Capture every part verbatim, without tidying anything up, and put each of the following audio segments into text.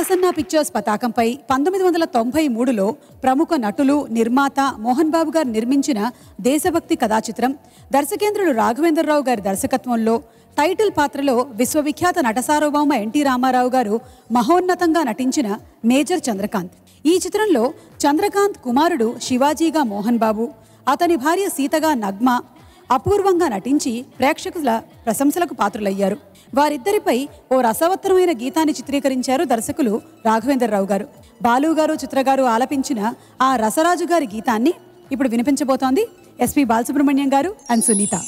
Prasanna pictures పతాకంపై పంతొమ్మిది వందల తొంభై మూడులో ప్రముఖ నటులు నిర్మాత మోహన్ బాబు గారు నిర్మించిన దేశభక్తి కథా చిత్రం దర్శకేంద్రుడు రాఘవేంద్రరావు గారి దర్శకత్వంలో టైటిల్ పాత్రలో విశ్వవిఖ్యాత నటసార్వభౌమ ఎన్టీ రామారావు గారు మహోన్నతంగా నటించిన మేజర్ చంద్రకాంత్. ఈ చిత్రంలో చంద్రకాంత్ కుమారుడు శివాజీగా మోహన్ బాబు, అతని భార్య సీతగా నగ్మ అపూర్వంగా నటించి ప్రేక్షకుల ప్రశంసలకు పాత్రులయ్యారు. వారిద్దరిపై ఓ రసవత్తరమైన గీతాన్ని చిత్రీకరించారు దర్శకులు రాఘవేంద్రరావు గారు. బాలు గారు చిత్ర గారు ఆలపించిన ఆ రసరాజు గారి గీతాన్ని ఇప్పుడు వినిపించబోతోంది ఎస్పి బాలసుబ్రహ్మణ్యం గారు అండ్ సునీత.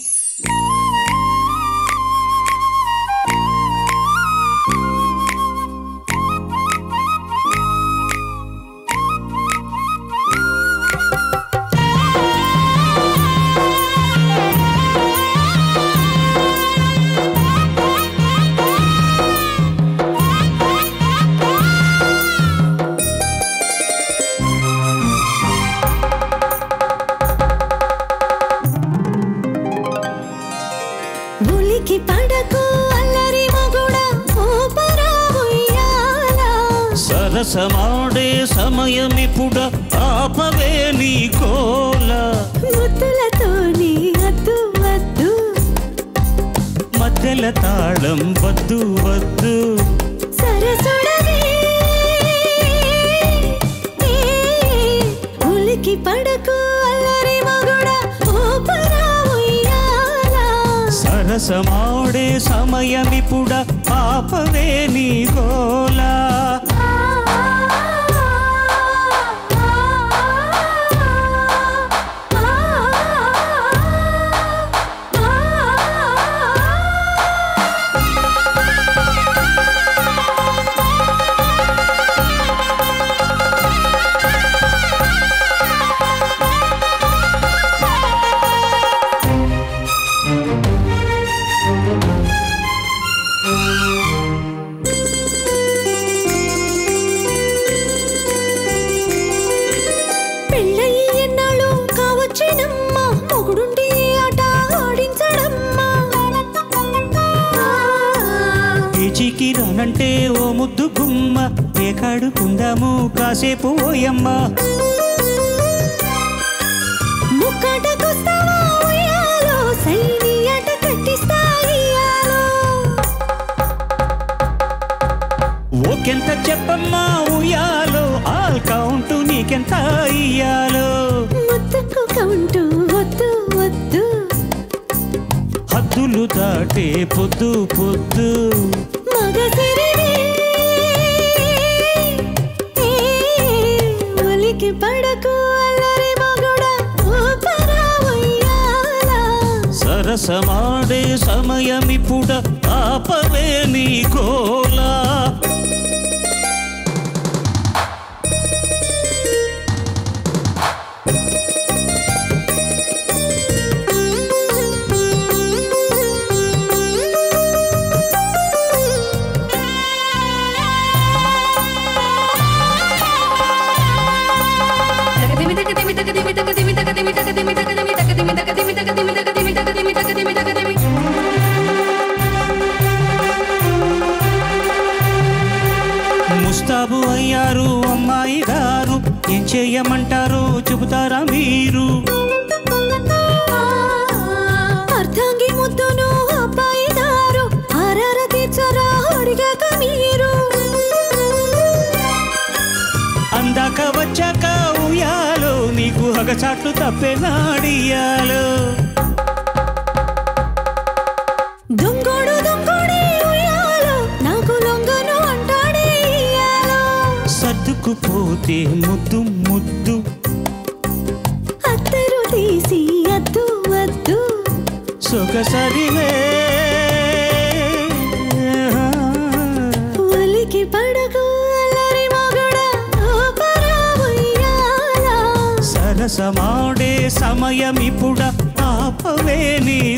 ఉలికి పడకు అల్లరి మగుడా ఓపరా ఉయ్యాల సరసమాడే సమయమిపుడ ఆపవే నీ కోల ముద్దులతో నీ అద్దు వద్దు మధ్యల తాళం వద్దు వద్దు సరసుడవే ఉలికి పడకు అల్లరి మగుడా ఓపరా సరసమాడే సమయమిపుడ ఆపవే నీ గోలా చికిరానంటే ఓ ముద్దు గుమ్మ ఏకాడుకుందాము కాసేపు ఓయమ్మ ముక్కటకొస్తావా ఉయ్యాలో సైని అట కట్టిస్తాయియాలో ఓకెంత చెప్పమ్మా ఉయ్యాలో ఆల్ కౌంటు నీకెంత ఇయ్యాలో ముద్దుకు కౌంటు వద్దు వద్దు హద్దులు దాటే పొద్దు పొద్దు ఉలికి పడకు అల్లరి మగుడా ఓపరా ఉయ్యాల సరసమాడే సమయమిపుడ ఆపవే నీ గోలా ముస్తాబు అయ్యారు అమ్మాయి గారు ఏం చెయ్యమంటారు చెబుతారా మీరు అర్థంగి ముద్దును అబ్బాయి గారు ఆరార తీర్చరా అడిగాక మీరు అందాక వచ్చాక ఉయ్యాలో నీకు హగచాట్లు తప్పే నాడియాలో దొంగోడు దొంగోడే ఉయ్యాలో నాకు లొంగను అంటాడే ఇయ్యాలో సర్దుకుపోతే ముద్దు ముద్దు అత్తరు తీసి అద్దు వద్దు సొగసరివే ఉలికి పడకు అల్లరి మగుడా ఓపరా ఉయ్యాల సరసమాడే సమయమిపుడ ఆపవే నీ